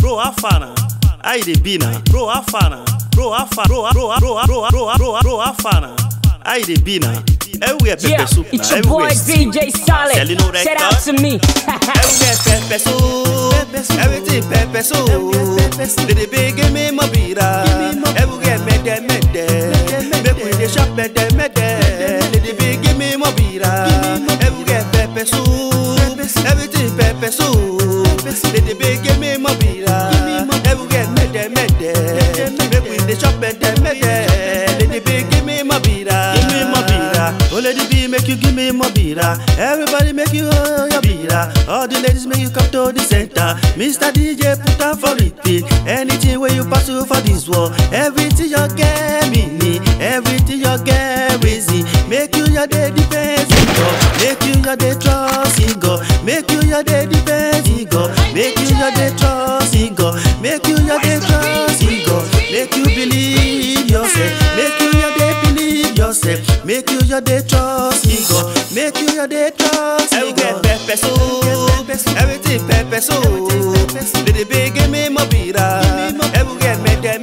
bro afana. I the bina, bro afana, bro afana, bro afana. I the bina. Everywhere pepper soup. It's your boy DJ Solid. Shout out to me. Everywhere pepper soup. Everything pepper soup. Little big give me my beera. Everywhere mede. Make we the shop mede. Little big give me my beera. Everywhere pepper soup. Everything pepper soup. Little big give me my beera. Everywhere mede. Make we the shop mede. Little big give me my beera. Give me my beera. Oh, lady B, make you give me more beera. Everybody make you hold your beera. All the ladies make you come to the center. Mr. DJ put on for repeat. Anything where you pass through for this world. Everything you get me. Everything you get easy. Make you your day defense ego. Make you your day trust ego. Make you your day defense ego. Make you your day trust ego. Make you your day trust ego. Make you believe yourself. Make you your day believe yourself. Make you your day trust ego. Make you your day trust ego. Everything pepper soup. Everything pepper soup. Little big give me my beera. Everything mede.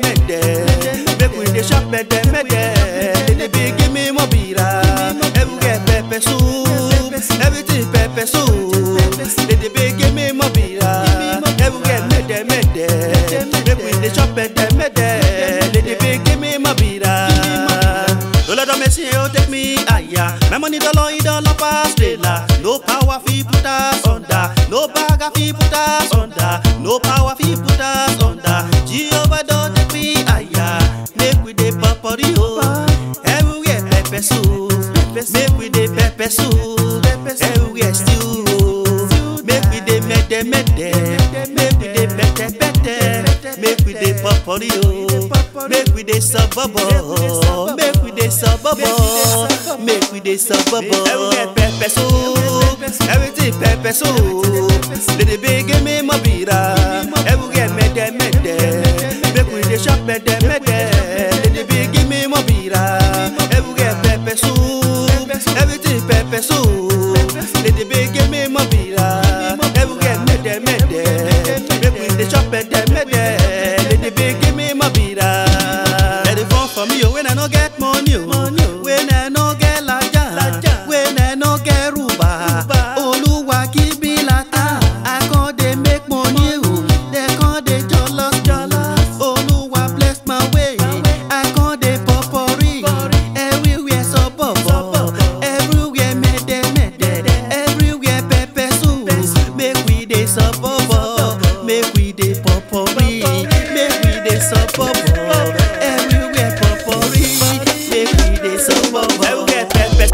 Make we the shop mede. Little big give me my beera. Everything pepper soup. Everything pepper soup. Little big give me my beera. Everything mede. Make we the shop mede. Little big give me my beera. Don't let them say you take me higher. My money don't pass trailer. No power fi put us under. No bag fi put us under. No power fi put us under. Jehovah don't take me higher. Make we the papori ho. Everywhere pepper soup. Make we the pepper soup. Everywhere stew. Make we the mede. Make we the pete. Make we the papori ho. Make we the suburb. Make we the suburb. Make we the suburb. Everywhere pepper soup. Everything pepper soup. Little big give me my beera. Everywhere mede. Make we the shop mede. Little big give me my beera. Everywhere pepper soup. Everything pepper soup. Little big give me my beera. Everywhere mede. Make we the shop mede. Little big give me my beera. Let it fall for me when I no get money. When I no get laja. When I no get ruba. Oluwa give me lata. I can't they make money. They can't they jealous. Oluwa bless my way. I can't they popori. Everywhere suburb. Everywhere mede. Everywhere pepper soup. Make we the suburb. Make we the popori. Make we the suburb. Everywhere popori. Make we the suburb. Everywhere pepper.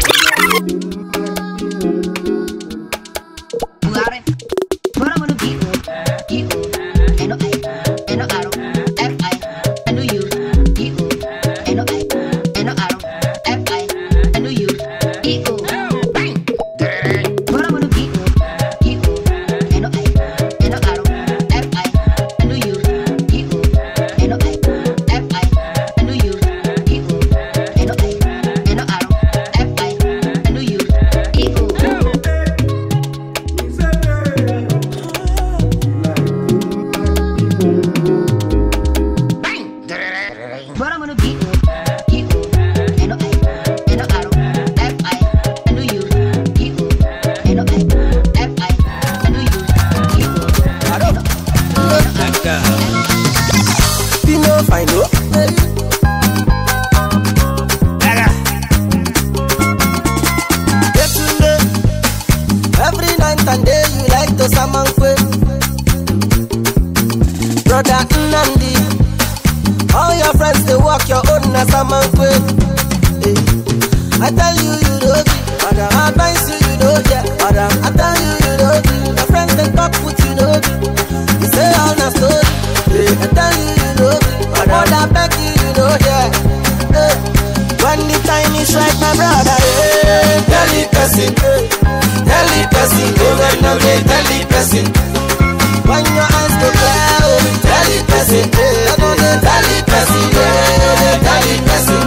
Every night and day you like to summon quick. Brother Nnamdi, all your friends they walk your own as summon quick. I tell you you don't be, I advise you you don't get. I tell you you don't be, your friends they talk with you don't be. You say all the story, I tell you you don't be, I beg you you don't get. When the time is right, my brother, tell the person, over and over, tell the person. When your eyes go clear, tell the person, tell the person, tell the person.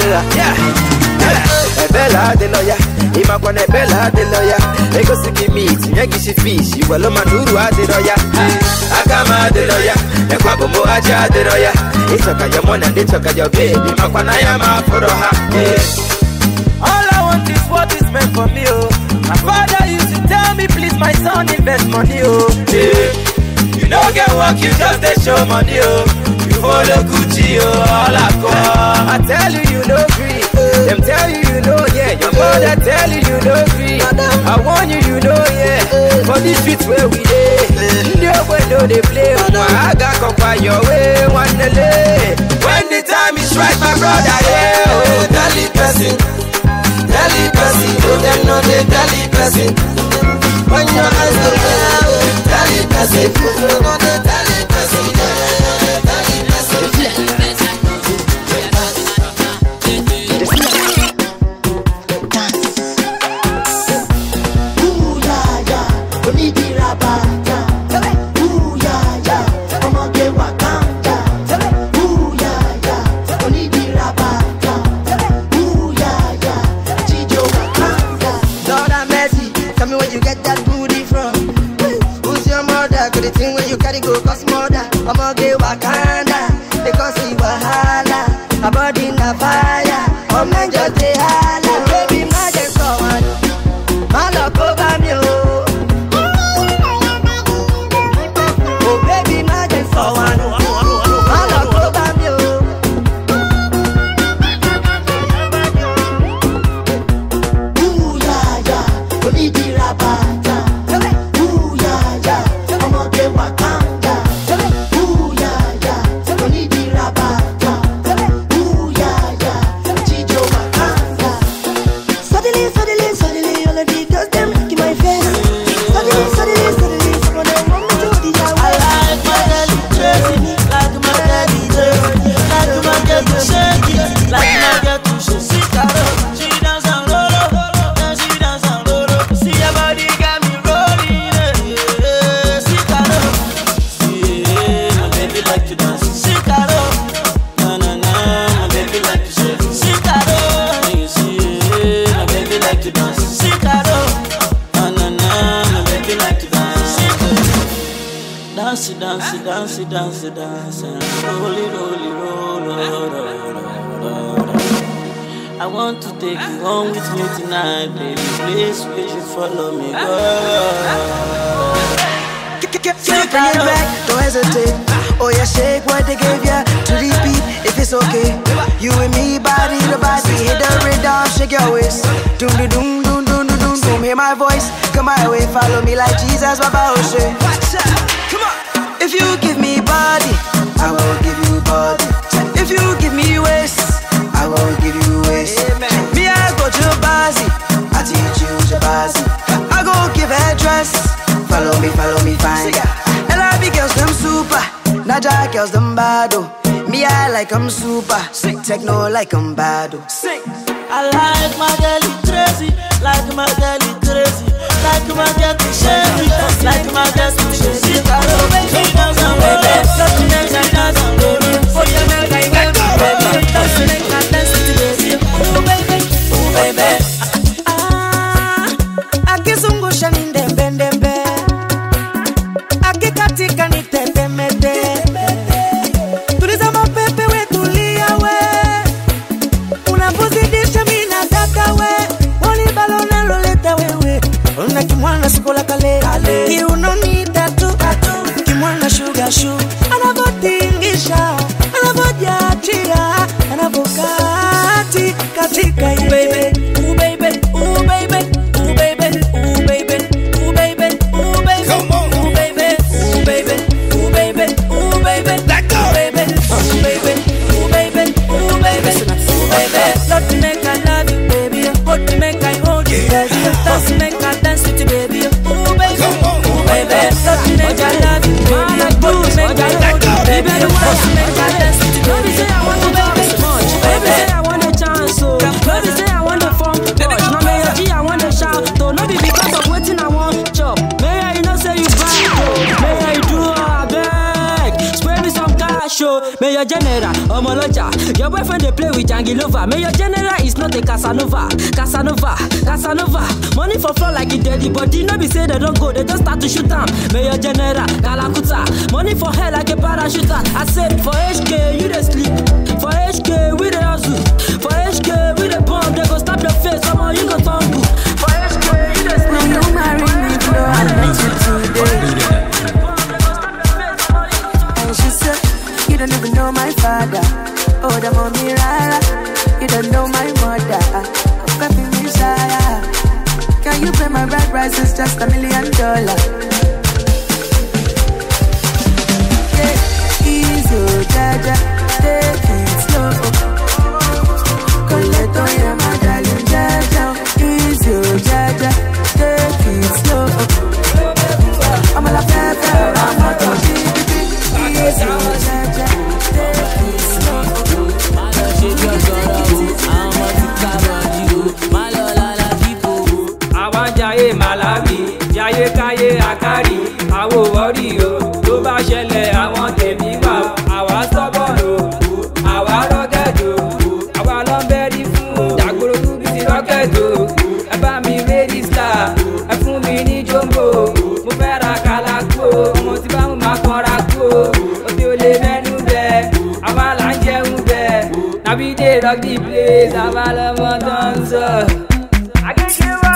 Yeah, Bella the lawyer, Imakwane Bella the lawyer. They go see meat, Yakishi fish, you will Manuru the lawyer. Akama the lawyer, And Kwabumo Aja de Roya. It's okay, your money, and it's okay, your baby. Mapanayama for her. All I want is what is meant for me, oh. My father used to tell me, please, my son, invest money, oh. You don't get work, you just they show money, oh. You follow Gucci, oh, all I call. I tell you, you no free. Them tell you, you know, yeah. Your mother tell you, you no free. I warn you, you know, yeah. For these streets where we live, nobody know they play. I got come by your way, one day. When the time is right, my brother, yeah. Oh, Dali person, oh, them know they Dali person. When your eyes go down, Dali person, you know they Dali person, Dali person. I'ma get Wakanda, because he wahala. A body na fire, oh man just dey hala. Baby, my just so one, my love over me, oh. Oh baby, my just so one, my love over me, oh. Ooh yeah yeah, we need the rabata. Ooh yeah yeah, I'ma get Wakanda. Dance, roll it. I want to take you home with me tonight, baby. Please, will you follow me, girl? Bring it back, don't hesitate. Oh yeah, shake what they gave ya to repeat if it's okay. You and me, body to body, hit the rhythm, shake your waist. Doom doom doom doom doom doom doom. Hear my voice, come my way, follow me like Jesus, Baba Oshe. Come on. If you give me body, I will give you body. If you give me waist, I will give you waist. Me, I go to Bazi, I teach you Jabazi. I go give her dress, follow me fine. LRB girls, them super, Naja girls, them bado. Me, I like them super, techno like them bado. I like my girl crazy, like my girl crazy, like my girl shady, like my girl shady. Oh baby, dance on baby, dance on baby. For your neck I get baby, dance baby. Oh baby. Akizungu shani ndembe, akikatika ni tetemete. Tuliza mapepe we tulia we, unapozidisha mina daka we. Wali balona loleta wewe, una kimwana sikola kale. Kiunonita tu, kimwana sugar shoe. Anavotingisha, anavojachia, anavokati katika ye. Baby, ooh baby, ooh baby, ooh baby, ooh baby, ooh baby, ooh baby, ooh baby, ooh baby, ooh baby, ooh baby, let go, baby, ooh baby, ooh baby, ooh baby, ooh baby. Love to make I love you, baby. Hold to make I hold you, baby. Dance to make I dance with you, baby. Ooh baby, ooh baby. Love to make I love you, baby. Hold to make I hold you, baby. Dance to make I dance with you, baby. Say I want to baby so much, baby. Say I want a chance, so baby say I want a phone. No me I want a shout, though no be because of waiting I want job. May I not say you buy, may I do a beg. Spray me some cash, oh. May I general, Omoloja. Your boyfriend they play with Jangilova. May your general is not a Casanova. Money for floor like it daddy, but you know be say they don't go, they just start to shoot them. May your general, Kalakuta. Money for hair like a parachuter. I said for HK, you they sleep. For HK, we the hustle. For HK, we the bomb. They go stop your face, somehow you go tumble. For HK, you the sleep. You marry me, girl, I need you today. And she said, you don't even know my father. Oh, the mommy rara. You don't know my mother. Baby, Messiah. Can you pay my rent price? It's just $1 million. Yeah, easy, jaja, take it slow. Collect on your my darling, jaja. Easy, jaja, take it slow. I'm a la pepper, I'm a toshi. Easy, jaja, take it slow. Malawi, Jaye Kaye Akari, Awo Warrior, Toba Shele, I want a big wow, our stubborn, our rocket, our lumberi food, Dagoro to be the rocket, about me ready star, I feel me need jumbo, Mufera Kalako, Motiba Makorako, Otiole Menube, Avalanje Ube, Navide rock the place, Avalama dancer. I can give out.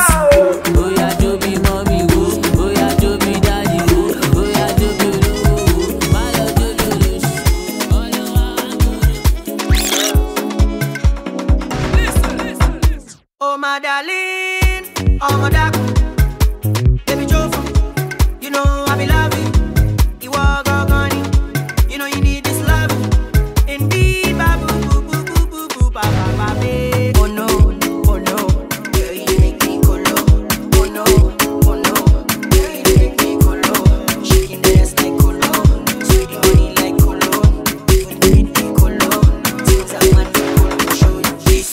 Oh my darling, oh my dark, baby Jofa, you know I be loving. You are gone, you know you need this love. Indeed, babu, boo, boo, boo, boo, boo, ba, ba, ba, babe. Oh no, girl, you make me colo. Oh no, girl, you make me colo. Shaking the ass like colo, sweet money like colo. You make me colo, things I want to colo. Show you this,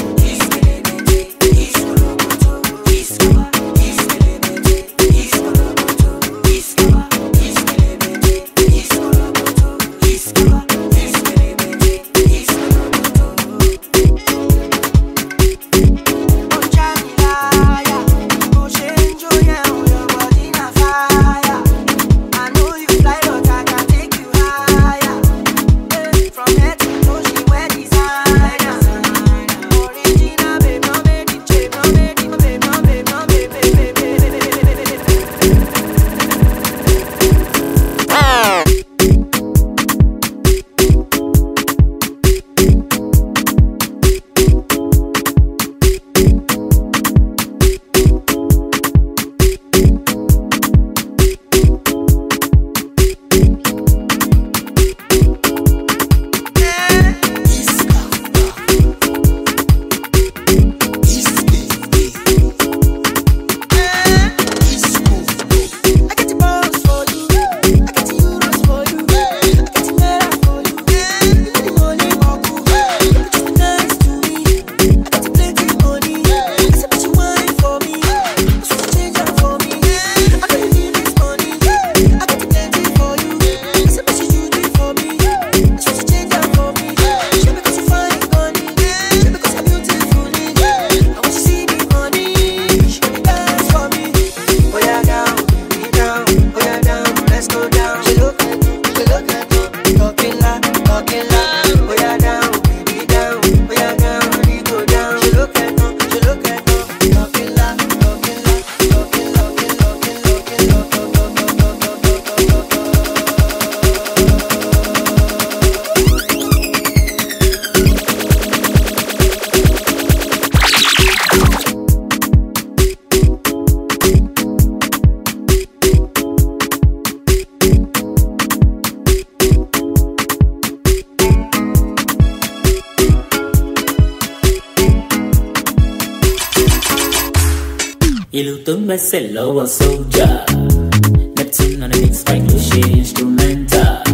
Ilutumba Cello a soldier. Neptune on the mix by Clocher instrumental.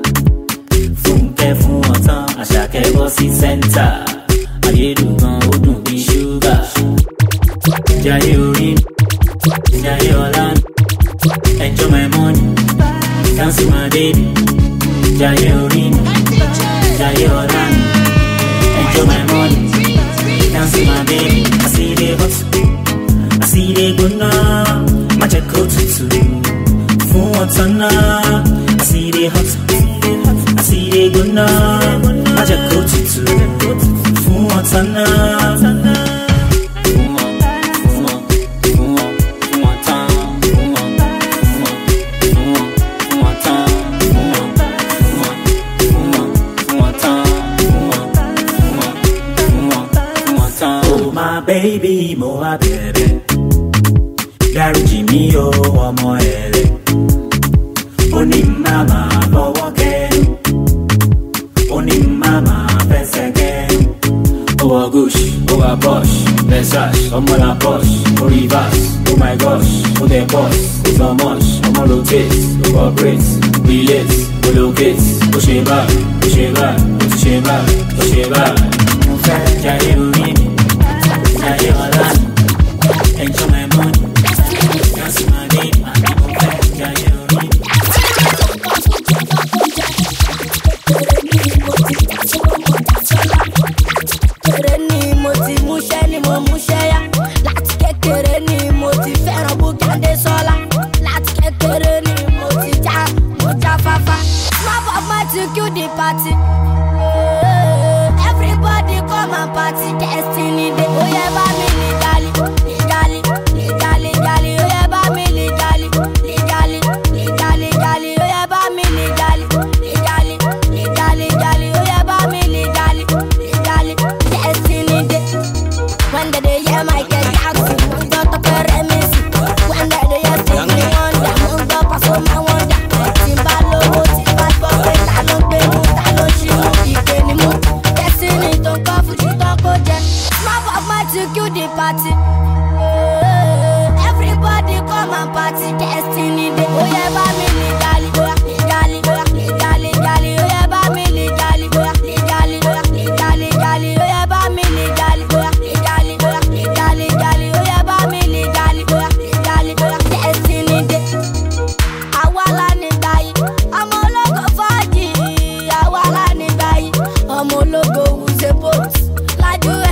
Funke fun otan, Asake bossy center. Ayedugan odun bi sugar. Jaye orin, Jaye olan. Enjoy my money, dance with my baby. Jaye orin, turn up. I see they hot, I see they good now. I just go to full on turn up. Baby, mo wa bẹ̀rẹ̀ dáríjì mí o ọmọ ẹ̀rẹ̀ ó ní màmá fọwọ́ kẹ́nu ó ní màmá fẹsẹ̀ kẹ́nu. Ó wọ gush ó wà posh versace ọmọ la posh ó reverse oh my gosh ó tẹ pause ó so much ọmọ rotate ó cooperate relate ó locate ó ṣe báyìí ó ṣe báyìí ó ti ṣe báyìí ó ṣe báyìí. Mo fẹ́ jáde orí mi. Enjoy my money, that's my name. Everybody come and party, destiny day. Oh yeah, ba me legally, legally, legally, legally. Oh yeah, ba me legally, legally, legally, legally. Oh yeah, ba me legally, legally, legally, legally. Oh yeah, ba me legally, legally, destiny day. When the day yeah my get Jackson, don't talk remix. When the day yeah sing me wonder, don't pass on my wonder. Timbalo, timbalo, I don't pay, I don't shoot, you can't move. Destiny don't come for you, don't go there. To the party, everybody come and party, destiny day. Oh yeah, ba me legally, legally, legally, legally. Oh yeah, ba me legally, legally, legally, legally. Oh yeah, ba me legally, legally, legally, legally. Oh yeah, ba me legally, legally, destiny day. Awala ni bayi, ọmọ ológo fọ́ọ̀jì. Awala ni bayi, ọmọ ológo wùsẹ̀ port. Lájú ẹ̀.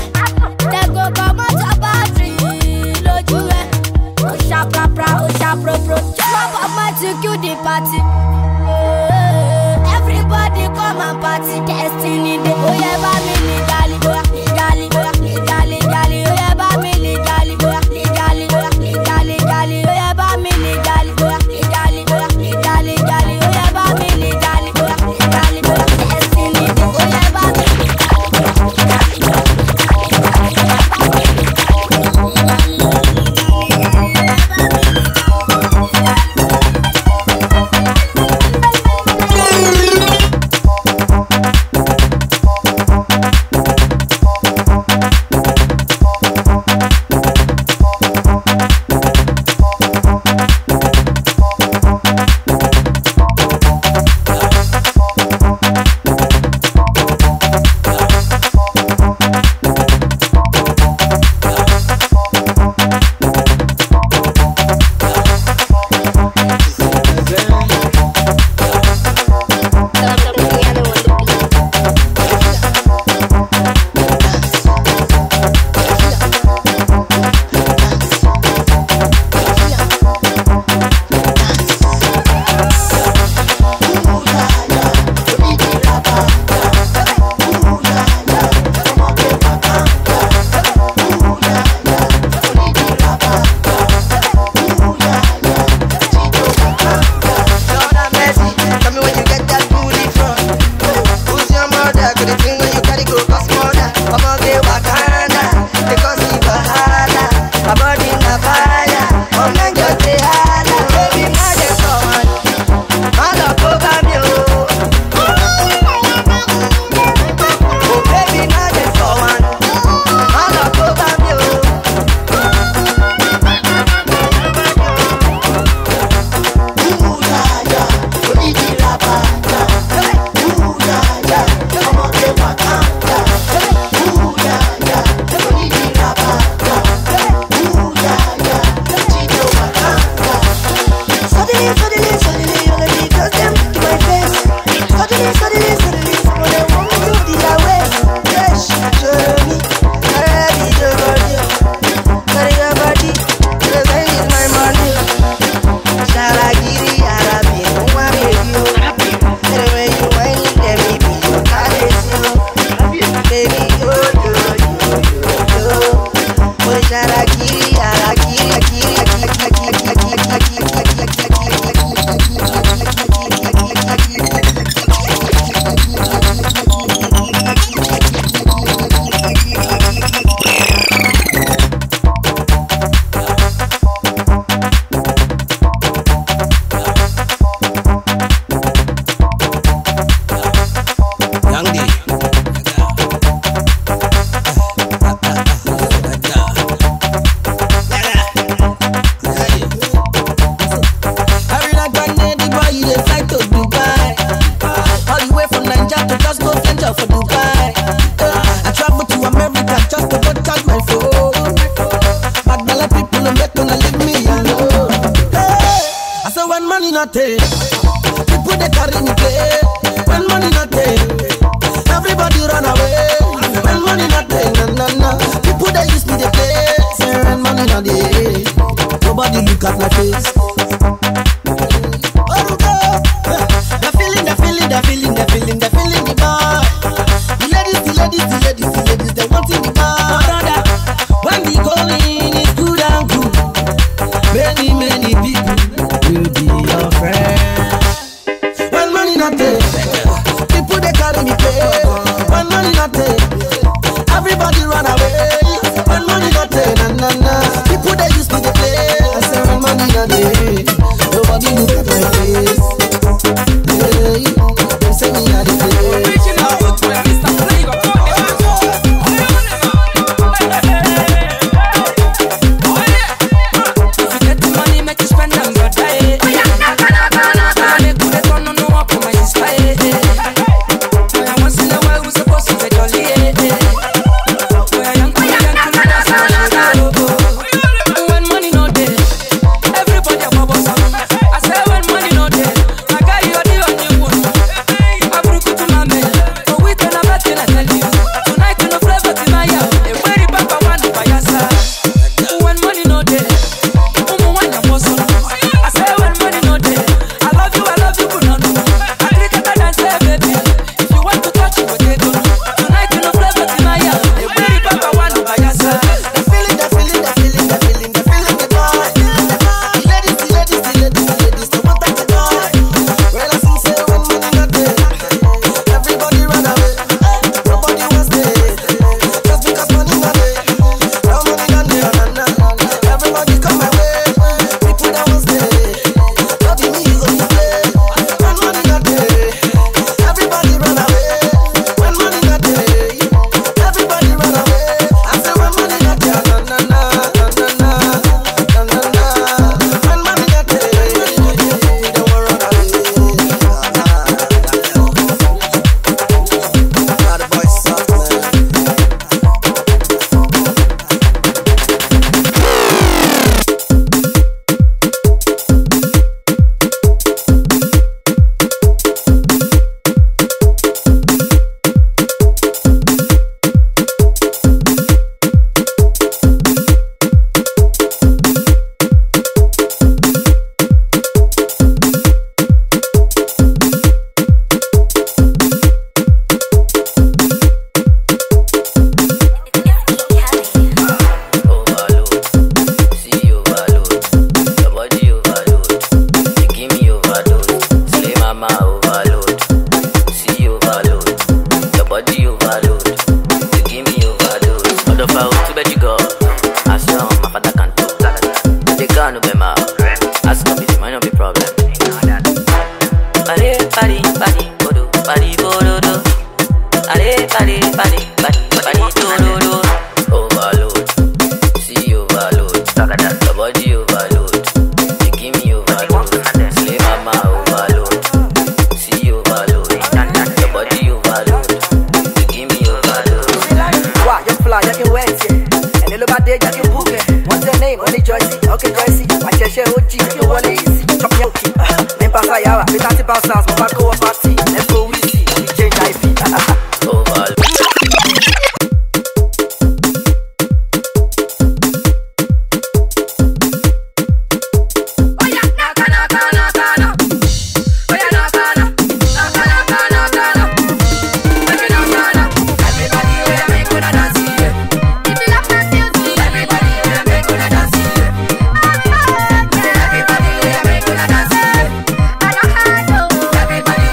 To the party, everybody come and party, destiny day. Oh yeah, ba me legally, legally, legally, legally. Oh yeah, ba me legally, legally, legally, legally. Oh yeah, ba me legally, legally, legally, legally. Oh yeah, ba me legally, legally, destiny day. Oh yeah, ba me not there, people they carry me play. When money not there, everybody run away. When money not there, na. People they use me they play. Say when money not there, nobody look at my face. The feeling the bar. The ladies, they want in the bar. When we go in, it's good and good. Many people will be your friend. When money not there, people they carry me play. When money not there, everybody run away. When money not there, na. People they used to the play. I say when money not there, nobody look at my face. Hey, they say me at the place. Everybody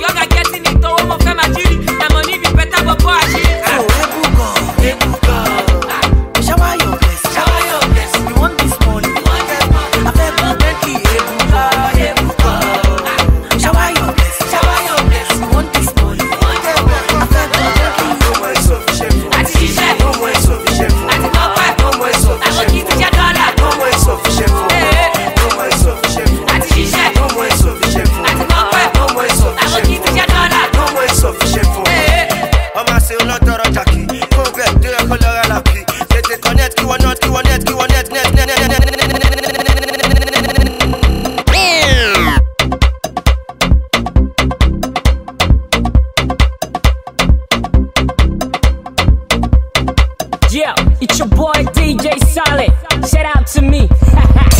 long I get in it, oh, my family. The money be better, but boy, I Shower your blessing. Shower your blessing. You want this money? I beg you, Bentley, Ebuka. Shower your blessing. Shower your blessing. You want this money? I beg you, Bentley. No more insufficient. I see chef. No more insufficient. I see no pipe. No more insufficient. I will give you $1. No more insufficient. No more insufficient. I see chef. No more insufficient. I see no pipe. No more insufficient. I will give you $1. No more insufficient. I'm a say not a Jackie. Go back to your color lucky. Connect, you want not, you want net, you want net. Yeah, it's your boy DJ Solid. Shout out to me.